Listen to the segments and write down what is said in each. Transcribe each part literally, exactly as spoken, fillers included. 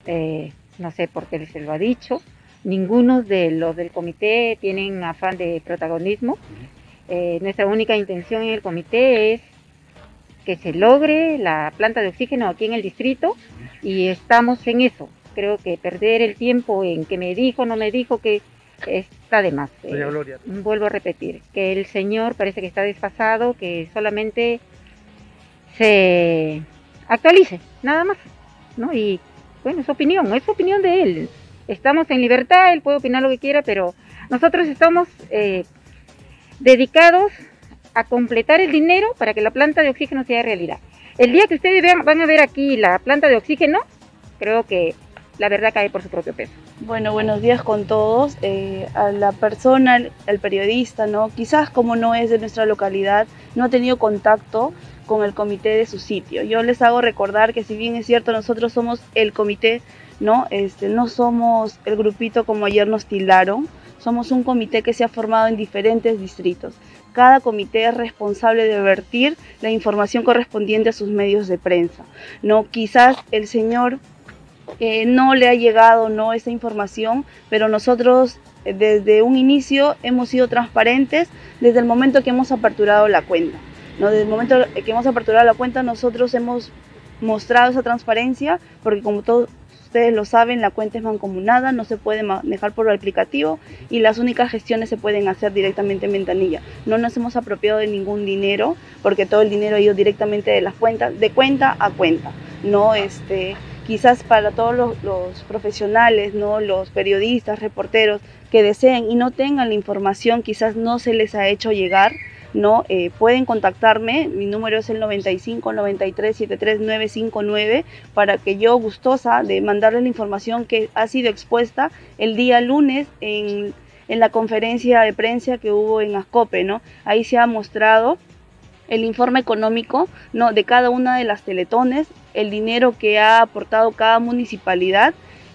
eh, no sé por qué se lo ha dicho. Ninguno de los del comité tienen afán de protagonismo. Eh, nuestra única intención en el comité es que se logre la planta de oxígeno aquí en el distrito y estamos en eso. Creo que perder el tiempo en que me dijo, no me dijo, que está de más. Doña Gloria. Eh, vuelvo a repetir, que el señor parece que está desfasado, que solamente se actualice, nada más, ¿no? Y bueno, es su opinión, es su opinión de él. Estamos en libertad, él puede opinar lo que quiera, pero nosotros estamos eh, dedicados a completar el dinero para que la planta de oxígeno sea realidad. El día que ustedes vean, van a ver aquí la planta de oxígeno, creo que la verdad cae por su propio peso. Bueno, buenos días con todos. Eh, a la persona, al periodista, ¿no? Quizás como no es de nuestra localidad, no ha tenido contacto con el comité de su sitio. Yo les hago recordar que si bien es cierto, nosotros somos el comité, ¿no? Este, no somos el grupito como ayer nos tildaron, somos un comité que se ha formado en diferentes distritos. Cada comité es responsable de vertir la información correspondiente a sus medios de prensa, ¿no? Quizás el señor eh, no le ha llegado, ¿no?, esa información, pero nosotros eh, desde un inicio hemos sido transparentes desde el momento que hemos aperturado la cuenta, ¿no? Desde el momento que hemos aperturado la cuenta nosotros hemos mostrado esa transparencia, porque como todos ustedes lo saben, la cuenta es mancomunada, no se puede manejar por el aplicativo y las únicas gestiones se pueden hacer directamente en ventanilla. No nos hemos apropiado de ningún dinero, porque todo el dinero ha ido directamente de las cuentas, de cuenta a cuenta, ¿no? Este, quizás para todos los, los profesionales, ¿no?, los periodistas, reporteros que deseen y no tengan la información, quizás no se les ha hecho llegar, ¿no? Eh, pueden contactarme, mi número es el noventa y cinco, noventa y tres, setenta y tres, novecientos cincuenta y nueve, para que yo, gustosa de mandarles la información que ha sido expuesta el día lunes en, en la conferencia de prensa que hubo en Ascope, ¿no? Ahí se ha mostrado el informe económico, ¿no?, de cada una de las teletones, el dinero que ha aportado cada municipalidad,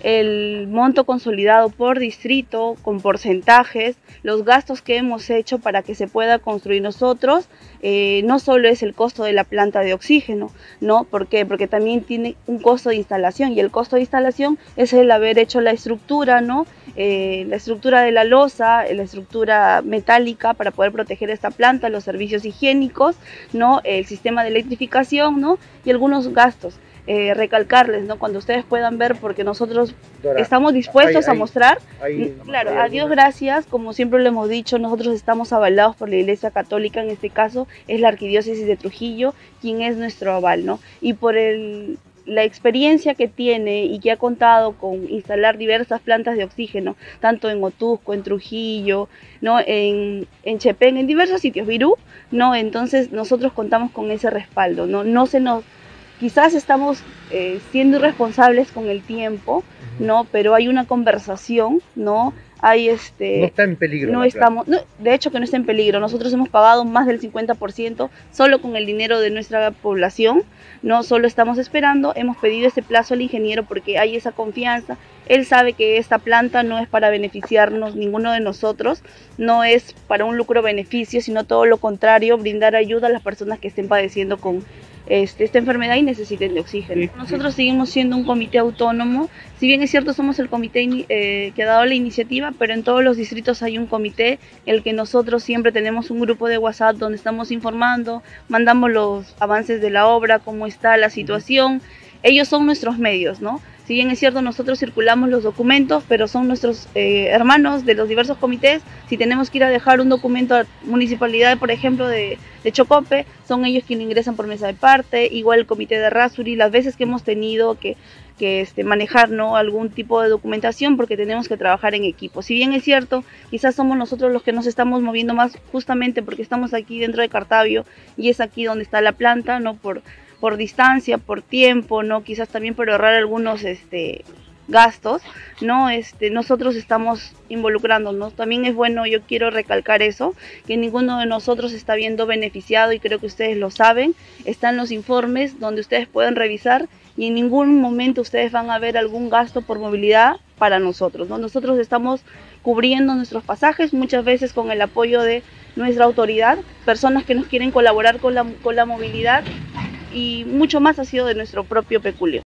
el monto consolidado por distrito, con porcentajes, los gastos que hemos hecho para que se pueda construir. Nosotros, eh, no solo es el costo de la planta de oxígeno, ¿no? ¿Por qué? Porque también tiene un costo de instalación, y el costo de instalación es el haber hecho la estructura, ¿no? Eh, la estructura de la losa, la estructura metálica para poder proteger esta planta, los servicios higiénicos, ¿no?, el sistema de electrificación, ¿no?, y algunos gastos. Eh, recalcarles, ¿no?, cuando ustedes puedan ver, porque nosotros Dora, estamos dispuestos hay, a mostrar, hay, claro, hay a Dios gracias, como siempre lo hemos dicho, nosotros estamos avalados por la Iglesia Católica, en este caso es la Arquidiócesis de Trujillo quien es nuestro aval, ¿no?, y por el, la experiencia que tiene y que ha contado con instalar diversas plantas de oxígeno, tanto en Otusco, en Trujillo, ¿no?, en, en Chepén, en diversos sitios, Virú, ¿no?, entonces nosotros contamos con ese respaldo, ¿no? No se nos Quizás estamos eh, siendo irresponsables con el tiempo, ¿no? Pero hay una conversación, ¿no? Hay este... No está en peligro. No estamos, no, de hecho que no está en peligro. Nosotros hemos pagado más del cincuenta por ciento solo con el dinero de nuestra población, no solo estamos esperando, hemos pedido ese plazo al ingeniero porque hay esa confianza. Él sabe que esta planta no es para beneficiarnos, ninguno de nosotros, no es para un lucro-beneficio, sino todo lo contrario, brindar ayuda a las personas que estén padeciendo con Este, esta enfermedad y necesiten de oxígeno. Nosotros seguimos siendo un comité autónomo, si bien es cierto somos el comité eh, que ha dado la iniciativa, pero en todos los distritos hay un comité, el que nosotros siempre tenemos un grupo de WhatsApp donde estamos informando, mandamos los avances de la obra, cómo está la situación. Ellos son nuestros medios, ¿no? Si bien es cierto, nosotros circulamos los documentos, pero son nuestros eh, hermanos de los diversos comités. Si tenemos que ir a dejar un documento a la municipalidad, por ejemplo, de, de Chocope, son ellos quienes ingresan por mesa de parte, igual el comité de Errázuri, las veces que hemos tenido que, que este, manejar, ¿no?, algún tipo de documentación, porque tenemos que trabajar en equipo. Si bien es cierto, quizás somos nosotros los que nos estamos moviendo más, justamente porque estamos aquí dentro de Cartavio, y es aquí donde está la planta, ¿no?, por... por distancia, por tiempo, ¿no?, quizás también por ahorrar algunos este, gastos, ¿no? Este, nosotros estamos involucrándonos. También es bueno, yo quiero recalcar eso, que ninguno de nosotros está viendo beneficiado, y creo que ustedes lo saben. Están los informes donde ustedes pueden revisar, y en ningún momento ustedes van a ver algún gasto por movilidad para nosotros, ¿no? Nosotros estamos cubriendo nuestros pasajes, muchas veces con el apoyo de nuestra autoridad, personas que nos quieren colaborar con la, con la movilidad, y mucho más ha sido de nuestro propio peculio.